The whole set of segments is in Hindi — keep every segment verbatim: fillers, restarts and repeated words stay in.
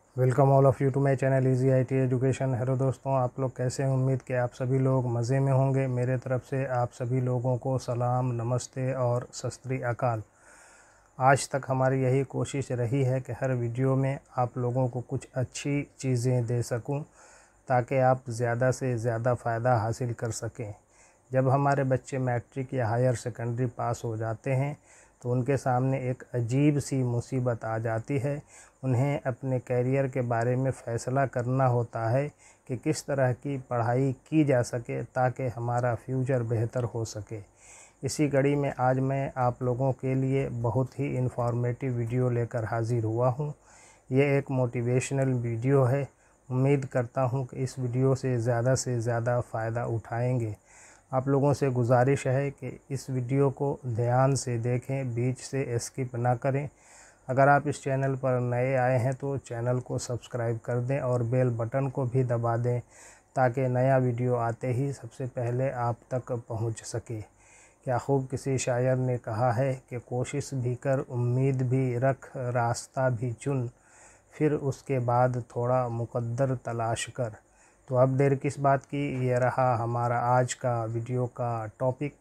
Welcome all of you to my channel easy I T education. Hello दोस्तों, आप लोग कैसे हैं? उम्मीद कि आप सभी लोग मज़े में होंगे। मेरे तरफ से आप सभी लोगों को सलाम, नमस्ते और सत श्री अकाल। आज तक हमारी यही कोशिश रही है कि हर वीडियो में आप लोगों को कुछ अच्छी चीज़ें दे सकूं ताकि आप ज़्यादा से ज़्यादा फ़ायदा हासिल कर सकें। जब हमारे बच्चे मैट्रिक या हायर सेकेंडरी पास हो जाते हैं तो उनके सामने एक अजीब सी मुसीबत आ जाती है। उन्हें अपने कैरियर के बारे में फ़ैसला करना होता है कि किस तरह की पढ़ाई की जा सके ताकि हमारा फ्यूचर बेहतर हो सके। इसी कड़ी में आज मैं आप लोगों के लिए बहुत ही इन्फॉर्मेटिव वीडियो लेकर हाज़िर हुआ हूँ। ये एक मोटिवेशनल वीडियो है। उम्मीद करता हूँ कि इस वीडियो से ज़्यादा से ज़्यादा फ़ायदा उठाएंगे। आप लोगों से गुजारिश है कि इस वीडियो को ध्यान से देखें, बीच से स्किप ना करें। अगर आप इस चैनल पर नए आए हैं तो चैनल को सब्सक्राइब कर दें और बेल बटन को भी दबा दें ताकि नया वीडियो आते ही सबसे पहले आप तक पहुंच सके। क्या खूब किसी शायर ने कहा है कि कोशिश भी कर, उम्मीद भी रख, रास्ता भी चुन, फिर उसके बाद थोड़ा मुकद्दर तलाश कर। तो अब देर किस बात की, ये रहा हमारा आज का वीडियो का topic.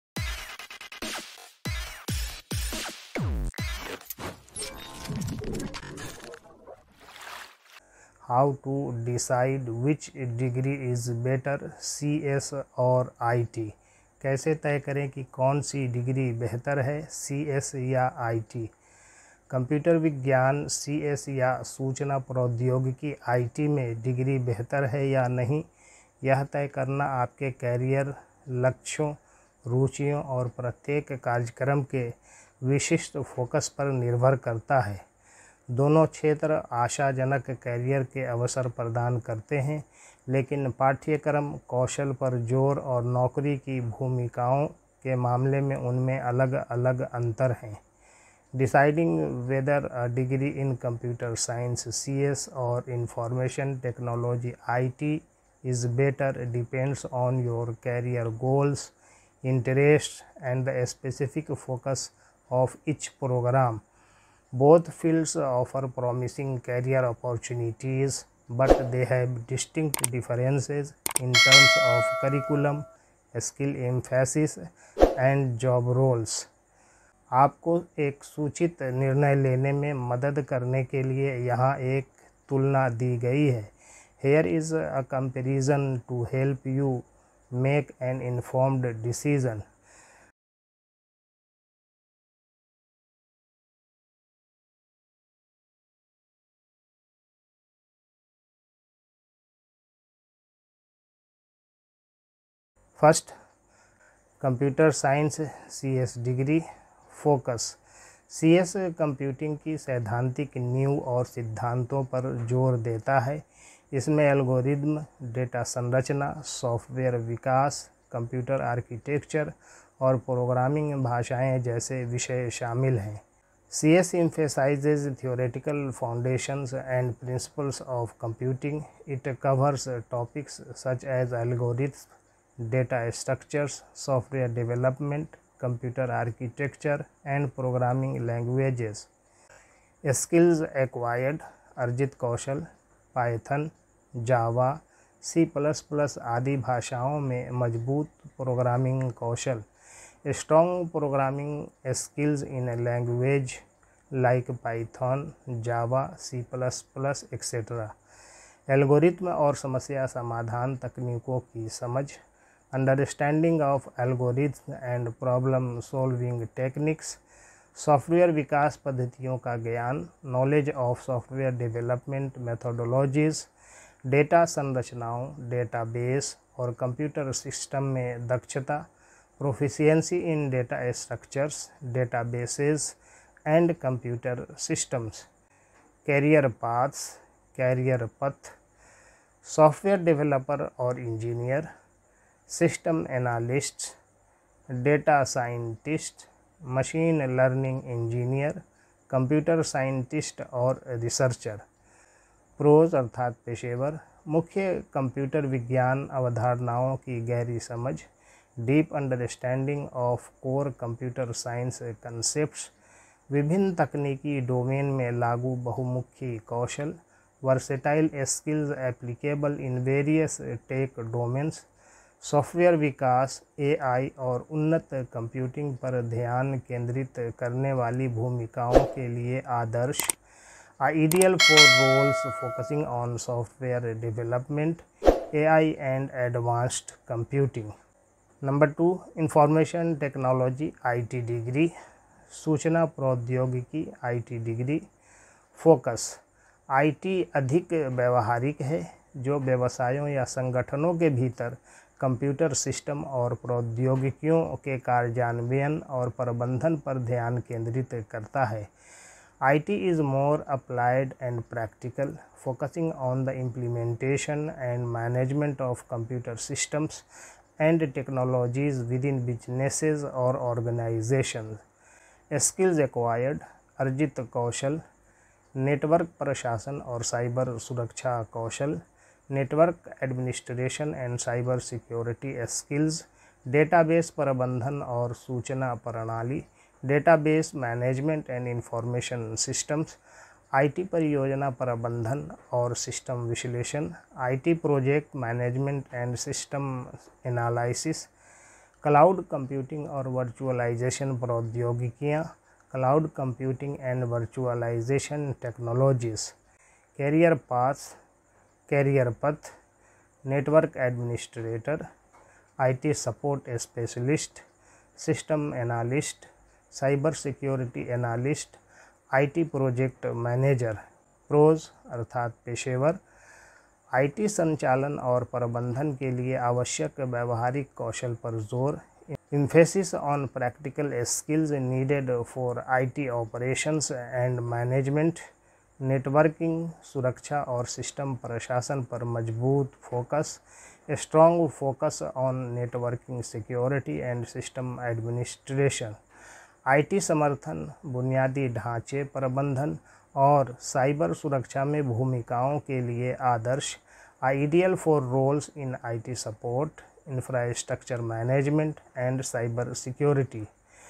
How to decide which degree is better, C S और आई टी। कैसे तय करें कि कौन सी डिग्री बेहतर है, सी एस या आई टी। कंप्यूटर विज्ञान सी एस या सूचना प्रौद्योगिकी आई टी में डिग्री बेहतर है या नहीं, यह तय करना आपके कैरियर लक्ष्यों, रुचियों और प्रत्येक कार्यक्रम के विशिष्ट फोकस पर निर्भर करता है। दोनों क्षेत्र आशाजनक कैरियर के अवसर प्रदान करते हैं, लेकिन पाठ्यक्रम, कौशल पर जोर और नौकरी की भूमिकाओं के मामले में उनमें अलग अलग अंतर हैं। Deciding whether a degree in computer science C S और information technology I T is better depends on your career goals, interest and the specific focus of each programme. Both fields offer promising career opportunities, but they have distinct differences in terms of curriculum, skill emphasis, and job roles. आपको एक सूचित निर्णय लेने में मदद करने के लिए यहाँ एक तुलना दी गई है। Here is a comparison to help you make an informed decision. First, computer science C S degree focus. C S computing की सैद्धांतिक नींव और सिद्धांतों पर जोर देता है। इसमें एल्गोरिदम, डेटा संरचना, सॉफ्टवेयर विकास, कंप्यूटर आर्किटेक्चर और प्रोग्रामिंग भाषाएं जैसे विषय शामिल हैं। C S emphasizes theoretical foundations and principles of computing. It covers topics such as algorithms, data structures, software development, computer architecture, and programming languages. Skills acquired, अर्जित कौशल, Python, Java, C plus plus आदि भाषाओं में मजबूत प्रोग्रामिंग कौशल। Strong programming skills in language like Python, Java, C plus plus etcetera. Algorithm और समस्या समाधान तकनीकों की समझ, understanding of algorithm and problem solving techniques. Software विकास पद्धतियों का ज्ञान, knowledge of software development methodologies. Data संरचनाओं, डेटाबेस और कंप्यूटर सिस्टम में दक्षता, proficiency in data structures, databases and computer systems. Career paths, career पथ, सॉफ्टवेयर डेवलपर और engineer, system analyst, data scientist, machine learning engineer, computer scientist और रिसर्चर। प्रोज अर्थात पेशेवर, मुख्य कंप्यूटर विज्ञान अवधारणाओं की गहरी समझ, deep understanding of core computer science concepts, विभिन्न तकनीकी डोमेन में लागू बहुमुखी कौशल, versatile skills applicable in various tech domains, software विकास, ए आई और उन्नत कंप्यूटिंग पर ध्यान केंद्रित करने वाली भूमिकाओं के लिए आदर्श, ideal for roles focusing on software development, A I and advanced computing. Number two, information technology I T degree, सूचना प्रौद्योगिकी I T degree. Focus, I T अधिक व्यवहारिक है, जो व्यवसायों या संगठनों के भीतर कंप्यूटर सिस्टम और प्रौद्योगिकियों के कार्यान्वयन और प्रबंधन पर ध्यान केंद्रित करता है। I T is more applied and practical, focusing on the implementation and management of computer systems and technologies within businesses or organizations. Skills acquired, अर्जित कौशल, नेटवर्क प्रशासन और साइबर सुरक्षा कौशल, network administration and cyber security skills, database प्रबंधन और सूचना प्रणाली, database management and information systems, IT परियोजना प्रबंधन और सिस्टम विश्लेषण, IT project management and system analysis, cloud computing और वर्चुअलाइजेशन प्रौद्योगिकियाँ, cloud computing and virtualisation technologies. Career paths, career पथ, network administrator, IT support specialist, system analyst, cyber security analyst, IT project manager. Pros अर्थात पेशेवर, आईटी संचालन और प्रबंधन के लिए आवश्यक व्यवहारिक कौशल पर जोर, emphasis on practical skills needed for I T operations and management, networking, सुरक्षा और सिस्टम प्रशासन पर मजबूत focus, strong focus on networking security and system administration, IT समर्थन, बुनियादी ढांचे प्रबंधन और साइबर सुरक्षा में भूमिकाओं के लिए आदर्श, ideal for roles in IT support, infrastructure management and cyber security.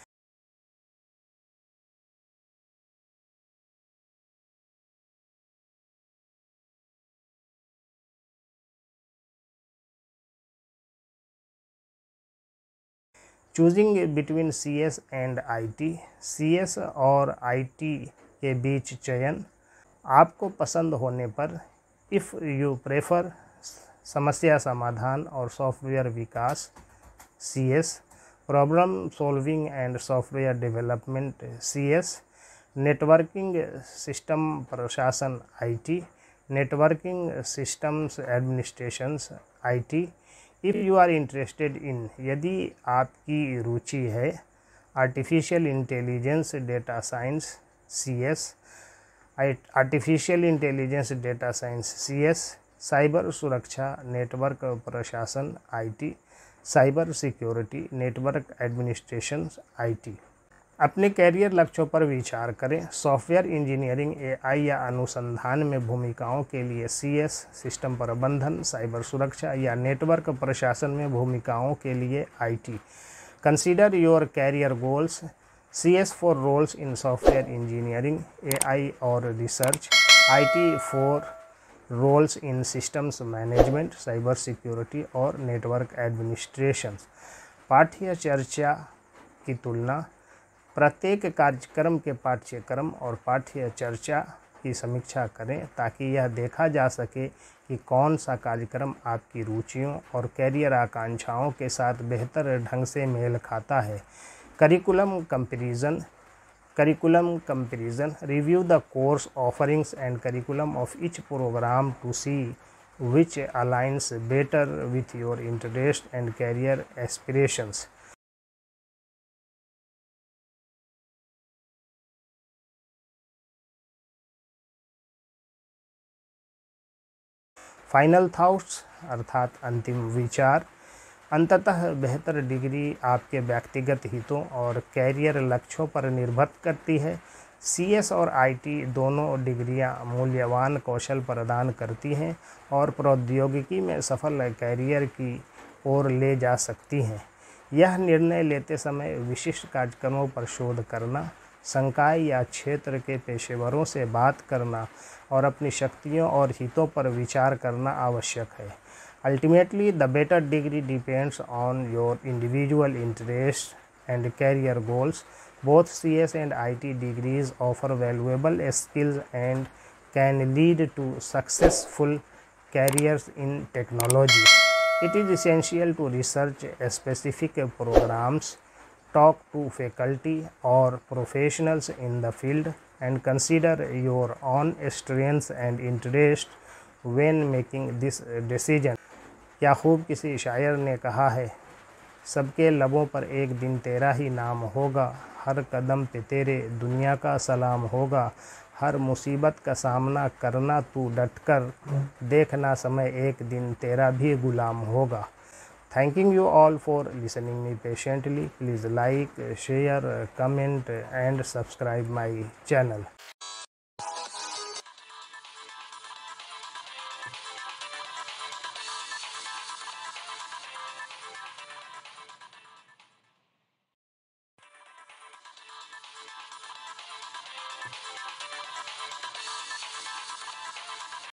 Choosing between C S and I T, C S और आई टी के बीच चयन, आपको पसंद होने पर इफ़ यू प्रेफर समस्या समाधान और सॉफ्टवेयर विकास C S, problem solving and software development C S, networking system प्रशासन I T, networking systems administrations I T. If you are interested in, यदि आपकी रुचि है, artificial intelligence data science C S, artificial intelligence data science C S, cyber सुरक्षा नेटवर्क प्रशासन I T, cyber security network administration I T. अपने कैरियर लक्ष्यों पर विचार करें। सॉफ्टवेयर इंजीनियरिंग, ए आई या अनुसंधान में भूमिकाओं के लिए सी एस, सिस्टम प्रबंधन, साइबर सुरक्षा या नेटवर्क प्रशासन में भूमिकाओं के लिए I T. Consider your career goals, C S for roles in software engineering, A I और research, I T for roles in systems management, cyber security और नेटवर्क एडमिनिस्ट्रेशन। पाठ्य चर्चा की तुलना, प्रत्येक कार्यक्रम के पाठ्यक्रम और पाठ्य चर्चा की समीक्षा करें ताकि यह देखा जा सके कि कौन सा कार्यक्रम आपकी रुचियों और कैरियर आकांक्षाओं के साथ बेहतर ढंग से मेल खाता है। Curriculum comparison, curriculum comparison, review the course offerings and curriculum of each program to see which aligns better with your interest and career aspirations. Final thoughts अर्थात अंतिम विचार, अंततः बेहतर डिग्री आपके व्यक्तिगत हितों और कैरियर लक्ष्यों पर निर्भर करती है। सी एस और आई टी दोनों डिग्रियां मूल्यवान कौशल प्रदान करती हैं और प्रौद्योगिकी में सफल कैरियर की ओर ले जा सकती हैं। यह निर्णय लेते समय विशिष्ट कार्यक्रमों पर शोध करना, संकाय या क्षेत्र के पेशेवरों से बात करना और अपनी शक्तियों और हितों पर विचार करना आवश्यक है। Ultimately the better degree depends on your individual interest and career goals. Both C S and I T degrees offer valuable skills and can lead to successful careers in technology. It is essential to research specific programs, talk to faculty or professionals in the field, and consider your own strengths and interests when making this decision. क्या खूब किसी शायर ने कहा है, सबके लबों पर एक दिन तेरा ही नाम होगा, हर कदम पे तेरे दुनिया का सलाम होगा, हर मुसीबत का सामना करना तू डटकर, देखना समय एक दिन तेरा भी गुलाम होगा। Thanking you all for listening me patiently. Please like, share, comment and subscribe my channel.